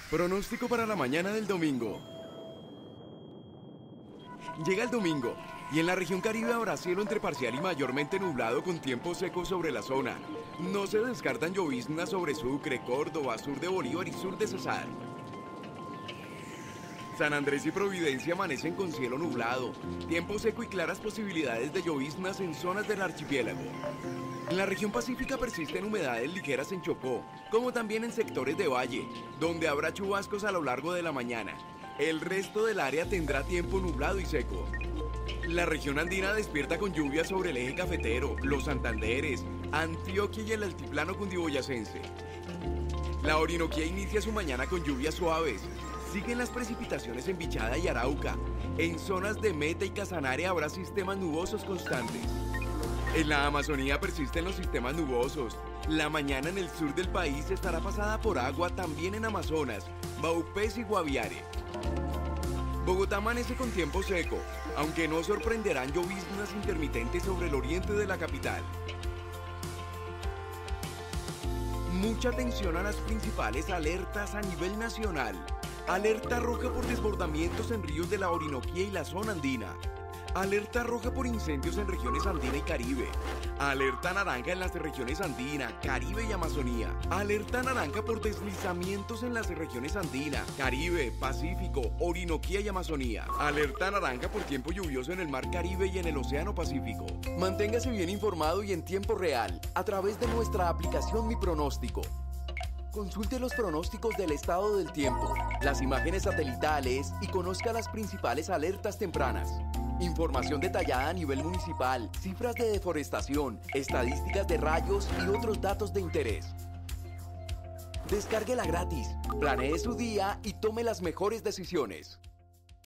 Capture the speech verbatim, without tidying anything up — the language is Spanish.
Pronóstico para la mañana del domingo. Llega el domingo y en la región Caribe habrá cielo entre parcial y mayormente nublado con tiempo seco sobre la zona. No se descartan lloviznas sobre Sucre, Córdoba, sur de Bolívar y sur de Cesar. San Andrés y Providencia amanecen con cielo nublado, tiempo seco y claras posibilidades de lloviznas en zonas del archipiélago. En la región pacífica persisten humedades ligeras en Chocó, como también en sectores de valle, donde habrá chubascos a lo largo de la mañana. El resto del área tendrá tiempo nublado y seco. La región andina despierta con lluvias sobre el eje cafetero, los Santanderes, Antioquia y el altiplano cundiboyacense. La Orinoquía inicia su mañana con lluvias suaves. Siguen las precipitaciones en Bichada y Arauca. En zonas de Meta y Casanare habrá sistemas nubosos constantes. En la Amazonía persisten los sistemas nubosos. La mañana en el sur del país estará pasada por agua también en Amazonas, Baupés y Guaviare. Bogotá amanece con tiempo seco, aunque no sorprenderán lloviznas intermitentes sobre el oriente de la capital. Mucha atención a las principales alertas a nivel nacional. Alerta roja por desbordamientos en ríos de la Orinoquía y la zona andina. Alerta roja por incendios en regiones andina y Caribe. Alerta naranja en las regiones andina, Caribe y Amazonía. Alerta naranja por deslizamientos en las regiones andina, Caribe, Pacífico, Orinoquía y Amazonía. Alerta naranja por tiempo lluvioso en el Mar Caribe y en el Océano Pacífico. Manténgase bien informado y en tiempo real a través de nuestra aplicación Mi Pronóstico. Consulte los pronósticos del estado del tiempo, las imágenes satelitales y conozca las principales alertas tempranas. Información detallada a nivel municipal, cifras de deforestación, estadísticas de rayos y otros datos de interés. Descárguela gratis, planee su día y tome las mejores decisiones.